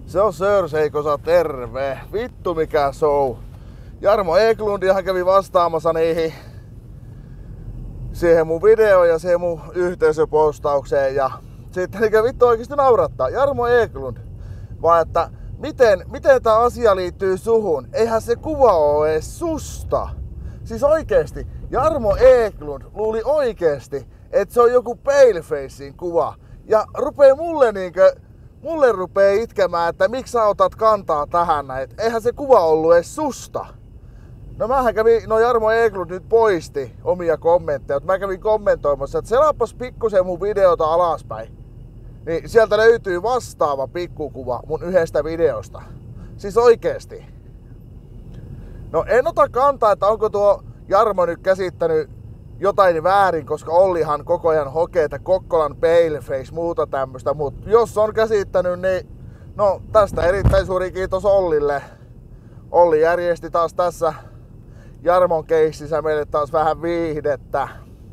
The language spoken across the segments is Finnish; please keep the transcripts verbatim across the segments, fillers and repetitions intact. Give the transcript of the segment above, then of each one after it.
Se on Sörseikosa, terve. Vittu mikä show. Jarmo Eklundihan kävi vastaamassa niihin siihen mun videoon ja siihen mun yhteisöpostaukseen ja sitten mikä vittu oikeesti naurattaa. Jarmo Eklund, vaan että miten, miten tää asia liittyy suhun? Eihän se kuva oo ees susta. Siis oikeesti, Jarmo Eklund luuli oikeesti, että se on joku Palefacein kuva. Ja rupee mulle niinkö, mulle rupee itkemään, että miksi sä otat kantaa tähän näin. Eihän se kuva ollut ees susta. No mähän kävin, no Jarmo Eklund nyt poisti omia kommentteja, mä kävin kommentoimassa, että selaapas pikkusen mun videota alaspäin. Niin sieltä löytyy vastaava pikkukuva mun yhdestä videosta. Siis oikeesti. No en ota kantaa, että onko tuo Jarmo nyt käsittänyt jotain väärin, koska Ollihan koko ajan hokee, että Kokkolan Paleface, muuta tämmöstä, mutta jos on käsittänyt, niin no tästä erittäin suuri kiitos Ollille. Olli järjesti taas tässä Jarmon keississä meille taas vähän viihdettä.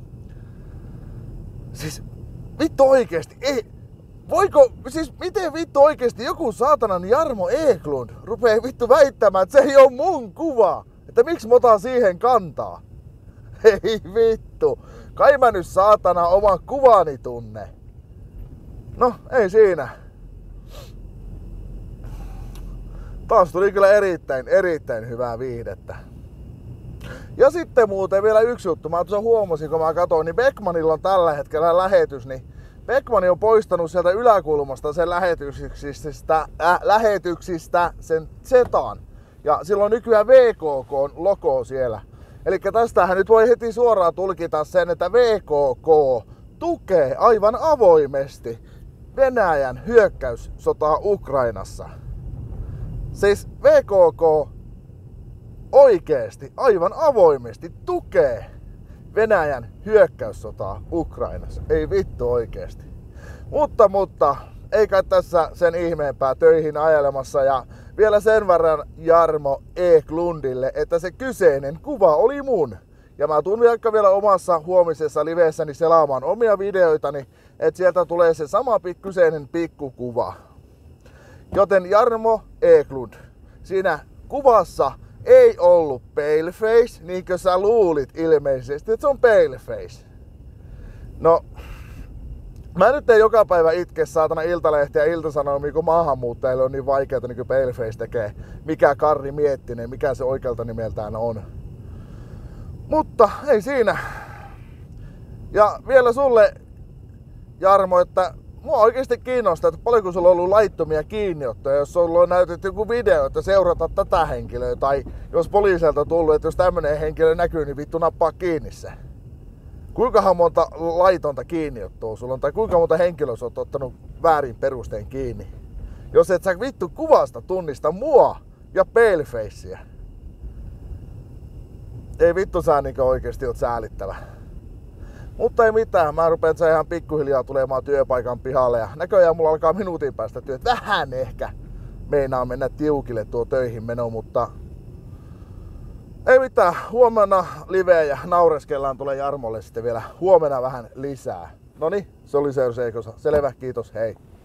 Siis vittu oikeesti, ei, voiko, siis miten vittu oikeesti joku saatanan Jarmo Eklund rupee vittu väittämään, että se ei oo mun kuva? Että miksi mä otan siihen kantaa? Ei vittu, kai mä nyt saatana oman kuvani tunne. No, ei siinä. Taas tuli kyllä erittäin, erittäin hyvää viihdettä. Ja sitten muuten vielä yksi juttu, mä tuossa huomasin kun mä katsoin, niin Beckmanilla on tällä hetkellä lähetys, niin Beckman on poistanut sieltä yläkulmasta sen lähetyksistä, äh, lähetyksistä sen Zetan. Ja sillä on nykyään V K K:n logo siellä. Eli tästähän nyt voi heti suoraan tulkita sen, että V K K tukee aivan avoimesti Venäjän hyökkäyssotaa Ukrainassa. Siis V K K oikeesti, aivan avoimesti tukee Venäjän hyökkäyssotaa Ukrainassa. Ei vittu oikeesti. Mutta, mutta, ei kai tässä sen ihmeempää töihin ajelemassa ja vielä sen verran Jarmo Eklundille, että se kyseinen kuva oli mun. Ja mä tuun vaikka vielä omassa huomisessa livessäni selaamaan omia videoitani, että sieltä tulee se sama kyseinen pikkukuva. Joten Jarmo Eklund, siinä kuvassa ei ollut Paleface, niin kuin sä luulit ilmeisesti, että se on Paleface. No, mä nyt en joka päivä itke saatana Iltalehtiä ja Ilta-Sanomia, kun maahanmuuttajille on niin vaikeata, niin kuin Paleface tekee. Mikä Karri Miettinen, mikä se oikealta nimeltään on. Mutta ei siinä. Ja vielä sulle, Jarmo, että mua oikeesti kiinnostaa, että paljonko sulla on ollut laittomia kiinniottoja, jos sulla on näytetty joku video, että seurata tätä henkilöä, tai jos poliisilta on tullut, että jos tämmönen henkilö näkyy, niin vittu nappaa kiinni se. Kuinkahan monta laitonta kiinniottoa sulla on, tai kuinka monta henkilöä sä oot ottanut väärin perusteen kiinni? Jos et sä vittu kuvasta tunnista mua ja Palefacea. Ei vittu sä niinkö oikeesti oot säälittävä. Mutta ei mitään, mä rupean ihan pikkuhiljaa tulemaan työpaikan pihalle ja näköjään mulla alkaa minuutin päästä työt. Vähän ehkä meinaa mennä tiukille tuo töihin meno, mutta ei mitään, huomenna live ja naureskellaan tulee Jarmolle sitten vielä huomenna vähän lisää. Noniin, se oli Sörseikosa. Selvä, kiitos, hei.